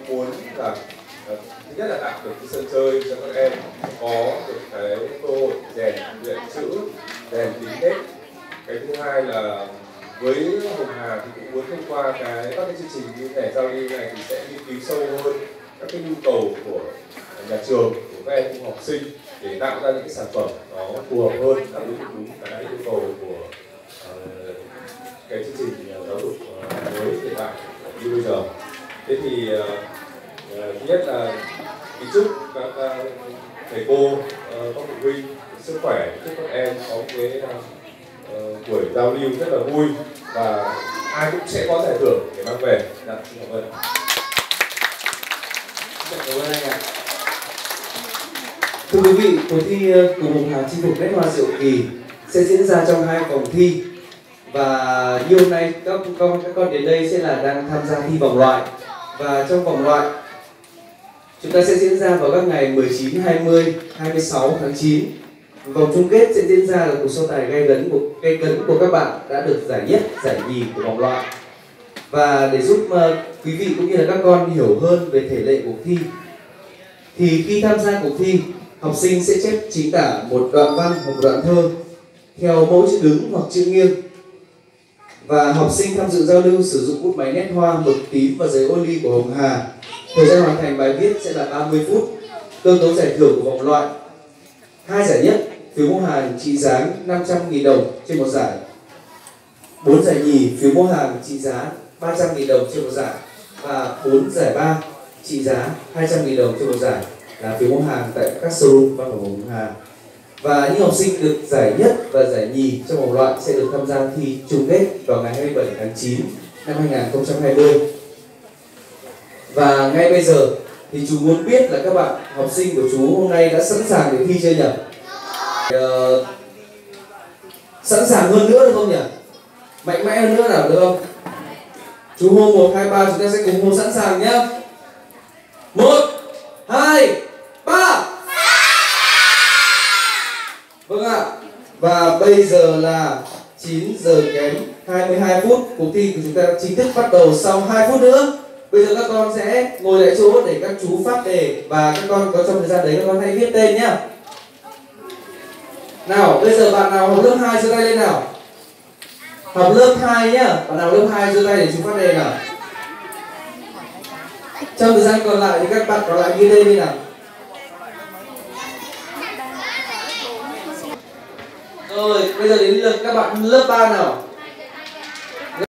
muốn là thứ nhất là tạo được cái sân chơi cho các em có được cái cơ hội rèn luyện chữ, rèn tính nết. Cái thứ hai là với Hồng Hà thì cũng muốn thông qua các cái chương trình như thể giao lưu này thì sẽ nghiên cứu sâu hơn các cái nhu cầu của nhà trường, của các em học sinh để tạo ra những cái sản phẩm nó phù hợp hơn, đáp ứng đúng cái yêu cầu của cái chương trình giáo dục mới hiện tại như bây giờ. Thế thì thứ nhất là chúc các thầy cô, các phụ huynh sức khỏe, chúc các em có cái buổi giao lưu rất là vui và ai cũng sẽ có giải thưởng để mang về. Dạ, xin cảm ơn. Cảm ơn anh ạ. Thưa quý vị, cuộc thi cùng Hồng Hà chinh phục nét hoa diệu kỳ sẽ diễn ra trong 2 vòng thi. Và như hôm nay các con đến đây sẽ là đang tham gia thi vòng loại. Và trong vòng loại chúng ta sẽ diễn ra vào các ngày 19, 20, 26 tháng 9. Vòng chung kết sẽ diễn ra là cuộc so tài gay cấn của các bạn đã được giải nhất, giải nhì của vòng loại. Và để giúp quý vị cũng như là các con hiểu hơn về thể lệ cuộc thi, thì khi tham gia cuộc thi, học sinh sẽ chép chính tả một đoạn văn hoặc một đoạn thơ theo mẫu chữ đứng hoặc chữ nghiêng. Và học sinh tham dự giao lưu sử dụng bút máy nét hoa, mực tím và giấy ô ly của Hồng Hà. Thời gian hoàn thành bài viết sẽ là 30 phút. Cơ cấu giải thưởng của vòng loại: 2 giải nhất, phiếu mua hàng trị giá 500.000 đồng trên một giải. 4 giải nhì, phiếu mua hàng trị giá 300.000 đồng trên một giải. Và 4 giải ba trị giá 200.000 đồng trên một giải là phiếu mua hàng tại các showroom văn phòng Hồng Hà. Và những học sinh được giải nhất và giải nhì trong vòng loại sẽ được tham gia thi chung kết vào ngày 27 tháng 9 năm 2020. Và ngay bây giờ thì chú muốn biết là các bạn học sinh của chú hôm nay đã sẵn sàng để thi chưa nhỉ? Sẵn sàng hơn nữa được không nhỉ? Mạnh mẽ hơn nữa nào được không? Chú hô 1, 2, 3 chúng ta sẽ cùng hô sẵn sàng nhé. 1, 2, 3. Vâng ạ. Và bây giờ là 9 giờ kém 22 phút. Cuộc thi của chúng ta chính thức bắt đầu sau 2 phút nữa. Bây giờ các con sẽ ngồi lại chỗ để các chú phát đề. Và các con có trong thời gian đấy các con hãy viết tên nhé. Nào, bây giờ bạn nào học lớp 2 giơ tay lên nào. Học lớp 2 nhá. Bạn nào lớp 2 giơ tay để chú phát đề nào. Trong thời gian còn lại thì các bạn còn lại ghi tên đi nào. Rồi, bây giờ đến lượt các bạn lớp 3 nào.